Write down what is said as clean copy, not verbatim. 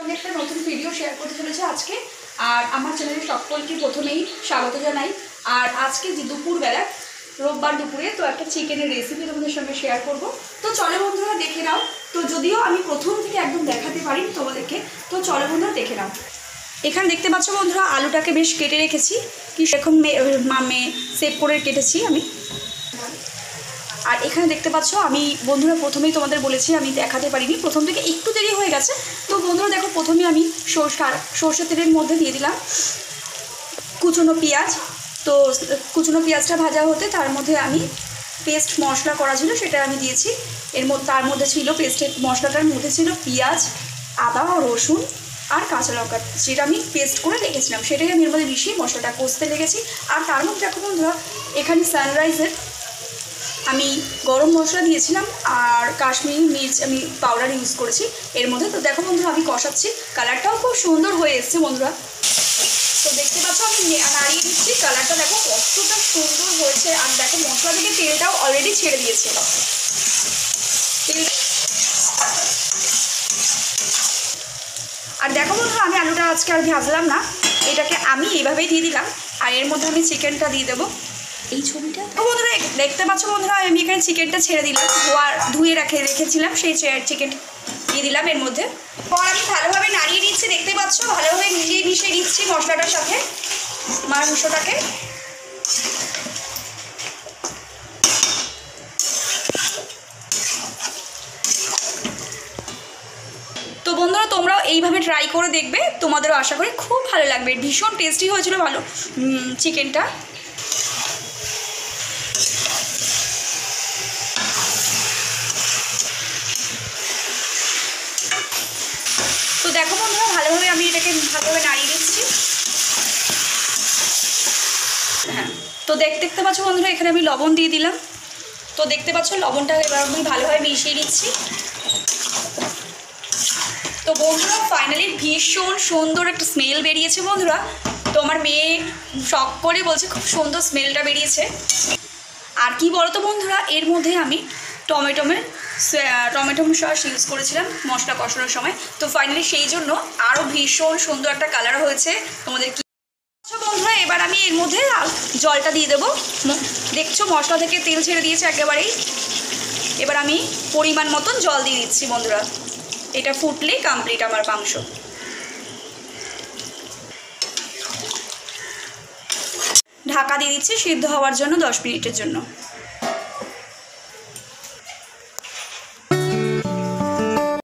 সঙ্গে একটা নতুন ভিডিও শেয়ার করতে চলেছে আজকে। আর আমার চ্যানেলে সকলকে প্রথমেই স্বাগত জানাই। আর আজকে যে দুপুরবেলা রোববার দুপুরে তো একটা চিকেনের রেসিপি তোমাদের সঙ্গে শেয়ার করব। তো চলো বন্ধুরা দেখে নাও। তো যদিও আমি প্রথম থেকে একদম দেখাতে পারিনি তোমাদেরকে, তো চলো বন্ধুরা দেখে নাও। এখানে দেখতে পাচ্ছ বন্ধুরা আলুটাকে বেশ কেটে রেখেছি, কি সেরকম সেভ করে কেটেছি আমি। আর এখানে দেখতে পাচ্ছ আমি বন্ধুরা প্রথমেই তোমাদের বলেছি আমি দেখাতে পারিনি, প্রথম থেকে একটু দেরি হয়ে গেছে। তো বন্ধুরা দেখো প্রথমে আমি সর্ষে তেলের মধ্যে দিয়ে দিলাম কুচনো পেঁয়াজ। তো কুচনো পেঁয়াজটা ভাজা হতে তার মধ্যে আমি পেস্ট মশলা করা ছিল সেটা আমি দিয়েছি। তার মধ্যে ছিল পেস্টের মশলাটার মধ্যে ছিল পেঁয়াজ, আদা, রসুন আর কাঁচা লঙ্কা, যেটা আমি পেস্ট করে রেখেছিলাম সেটাই আমি এর মধ্যে মিশিয়ে মশলাটা কষতে লেগেছি। আর তার মধ্যে দেখো বন্ধুরা এখানে সানরাইজের আমি গরম মশলা দিয়েছিলাম আর কাশ্মীরি মির্চ আমি পাউডার ইউজ করেছি এর মধ্যে। তো দেখো বন্ধুরা আমি কষাচ্ছি, কালারটাও খুব সুন্দর হয়ে এসছে বন্ধুরা। তো দেখতে পাচ্ছ আমি নাড়িয়ে দিচ্ছি, কালারটা দেখো কতটা সুন্দর হয়েছে। আর দেখো মশলা থেকে তেলটাও অলরেডি ছেড়ে দিয়েছে। আর দেখো বন্ধুরা আমি আলুটা আজকে আর ভাজলাম না, এটাকে আমি এইভাবেই দিয়ে দিলাম। আর এর মধ্যে আমি চিকেনটা দিয়ে দেবো। এই ছবিটা বন্ধুরা দেখতে পাচ্ছ বন্ধুরা আমি এখানে চিকেনটা ছেড়ে দিলাম, ধুয়ে রেখেছিলাম সেই চিকেনটা দিয়ে দিলাম এর মধ্যে। পর আমি ভালোভাবে নাড়িয়ে দিচ্ছি, দেখতে পাচ্ছ ভালোভাবে মিশিয়ে দিচ্ছি মশলাটার সাথে মাংসটাকে। তো বন্ধুরা তোমরাও এইভাবে ট্রাই করে দেখবে, তোমাদেরও আশা করি খুব ভালো লাগবে। ভীষণ টেস্টি হয়েছিল ভালো চিকেনটা। তো দেখো বন্ধুরা ভালোভাবে আমি এটাকে ভালোভাবে নাড়িয়ে দিচ্ছি। হ্যাঁ, তো দেখতে পাচ্ছ বন্ধুরা এখানে আমি লবণ দিয়ে দিলাম। তো দেখতে পাচ্ছ লবণটা এবার আমি ভালোভাবে মিশিয়ে দিচ্ছি। তো বন্ধুরা ফাইনালি ভীষণ সুন্দর একটা স্মেল বেরিয়েছে বন্ধুরা। তো আমার মেয়ে শখ করে বলছে খুব সুন্দর স্মেলটা বেরিয়েছে। আর কি বলতো বন্ধুরা এর মধ্যে আমি টমেটো সস ইউজ করেছিলাম মশলা কষানোর সময়। তো ফাইনালি সেই জন্য আরও ভীষণ সুন্দর একটা কালার হয়েছে। তোমাদের কি বন্ধুরা এবার আমি এর মধ্যে জলটা দিয়ে দেবো। দেখছো মশলা থেকে তেল ছেড়ে দিয়েছে একেবারেই। এবার আমি পরিমাণ মতন জল দিয়ে দিচ্ছি বন্ধুরা, এটা ফুটলেই কমপ্লিট আমার মাংস। ঢাকা দিয়ে দিচ্ছি সিদ্ধ হওয়ার জন্য 10 মিনিটের জন্য।